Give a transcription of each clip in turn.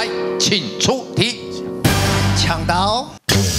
来，请出题。 抢刀。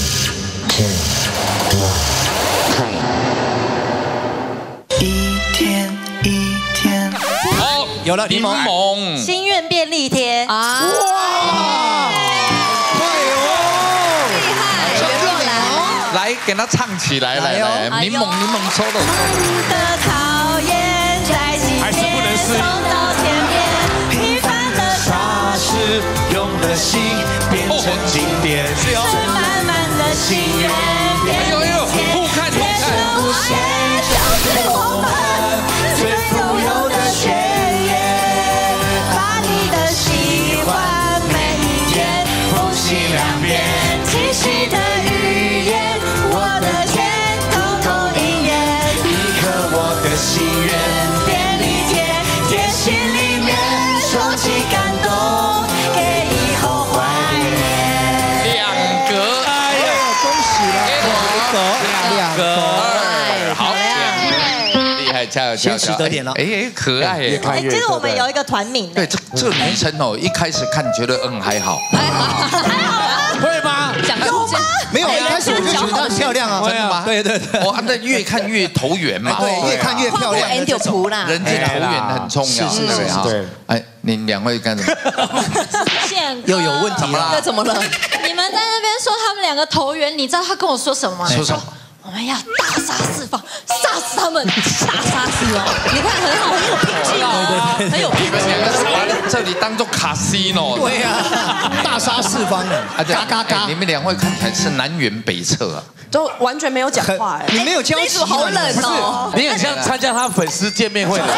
一天一天。 好， 有了柠檬。 心愿便利贴啊！ 哇！快哦！ 厉害，袁若兰。 来，给他唱起来，来，柠檬solo。 的讨厌在心间送到天边，平凡的傻事用的心变成经典， 最满满的心愿便利贴， 互看， 天生无限，就是我们最富有的血液，把你的喜欢每一天复习2遍，清晰的语言，我的天通通应验， 一刻我的心愿， 便利贴贴心里面，收集感动，给以后怀念。 2格，哎呀， 恭喜了，2格， 好，厉害，加油， 先取得点了， 哎，可爱耶。 其实我们有一个团名， 对，这个女生哦，一开始看觉得还好， 会吗？ 讲有吗？ 没有，一开始我就觉得她很漂亮啊， 真的吗？ 对， 哇，那越看越投缘嘛， 对，越看越漂亮。 人就扑啦， 人间投缘很重要， 是对。哎，你2位干什么？ 又有问题了？ 这怎么了？你们在那边说他们2个投缘，你知道他跟我说什么吗？ 说什么？ 我们要大杀四方，杀死他们，大杀四方。你看很好，很有拼劲哦，很有拼劲。 把这里当做卡西诺。 对呀，大杀四方的，嘎嘎嘎！ 你们2位看起来是南辕北辙啊， 都完全没有讲话哎。 你没有交集， 好冷哦。 你很像参加他粉丝见面会的，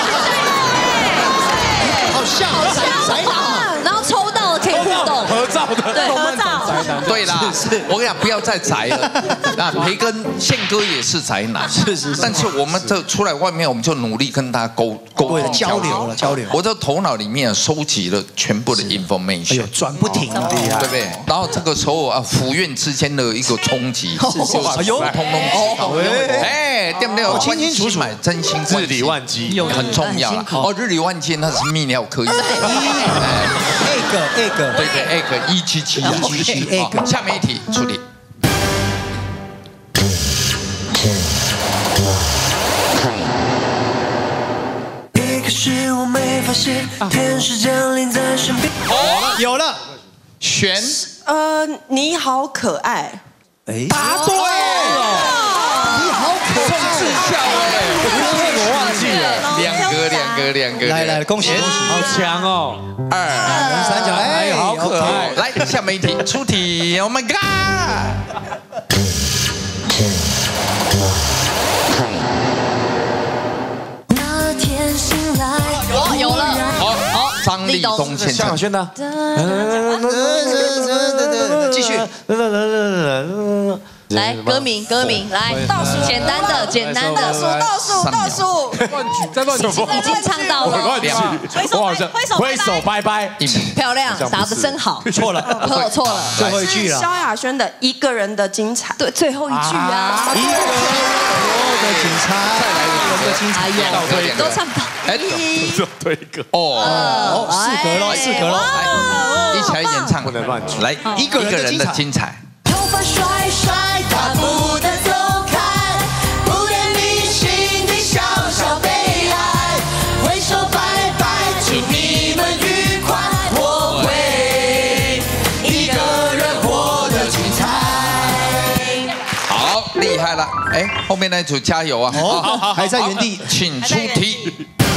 好像宅男， 然后抽到可以互动， 合照的， 对，合照。 对啦，我跟你讲，不要再宅了。那培根宪哥也是宅男， 是， 但是我们这出来外面，我们就努力跟他沟通交流。 我这头脑里面收集了全部的 information， 哎呦，转不停啊， 对不对？然后这个时候啊，府院之间的一个冲击， 哎呦， 通通知道。哎，对不对？ 清清楚楚， 买真心日理万机， 很重要了。哦，日理万机那是泌尿科医生。 egg， 对egg 177啊。下面一题出题。 一个是我没发现，天使降临在身边。有了， 选。 你好可爱。 哎， 答对了， 你好可爱， 志效哎， 我忘记了，2格， 来，恭喜， 好强哦 2， 人三角，哎， 好可爱。 来，下面一题出题 ，Oh my God！ 那天醒来，有了， 好，张立东先生， 轩的， 继续。 来，歌名，来，倒数，简单的，倒数， 再乱举， 已经唱到了， 我好像挥手拜拜， 漂亮，答得真好， 错了，最后一句了。 萧亚轩的一个人的精彩， 对，最后一句啊， 一个人的精彩，再来一个精彩， 都唱到， 哎， 就对一个哦 ，4格了， 来，一起来演唱， 不能乱举， 来，一个人的精彩。 头发甩甩，大步的走开，不恋你心底小小悲哀，挥手拜拜，祝你们愉快，我会一个人活得精彩。 好，厉害了！哎，后面那组加油啊！ 好，还在原地， 请出题。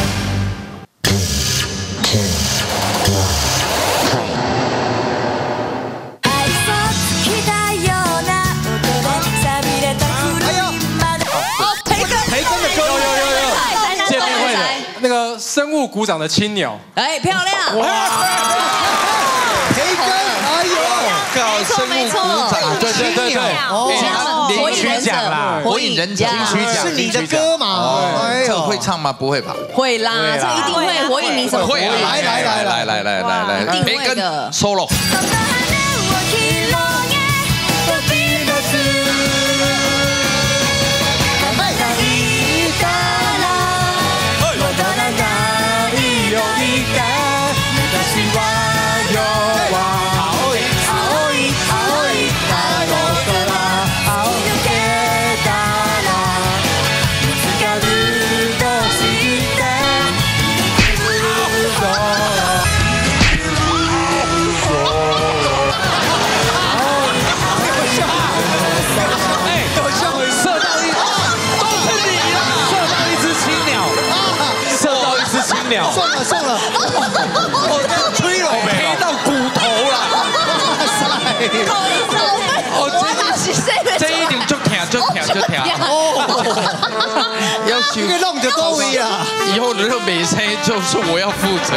那个生物股长的青鸟， 哎，漂亮！ 哇，培根，哎呦， 搞生物股长， 对， 火影忍者啦， 火影忍者是你的歌嘛？ 这个会唱吗？不会吧？ 会啦，这一定会。火影你怎么会？ 来，培根 solo。 这一定就疼。要修这个弄就到位啊！ 以后如果没生，就是我要负责。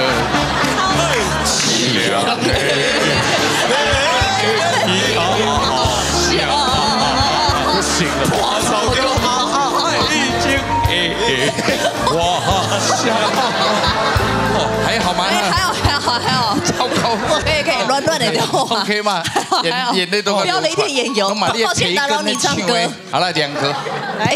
不行了， 哇操！ 还好吗？ 还好， 糟糕， 可以，乱的就好 OK 吗？眼泪都不要雷电眼油。抱歉打扰你唱歌。 好了，2个。 来，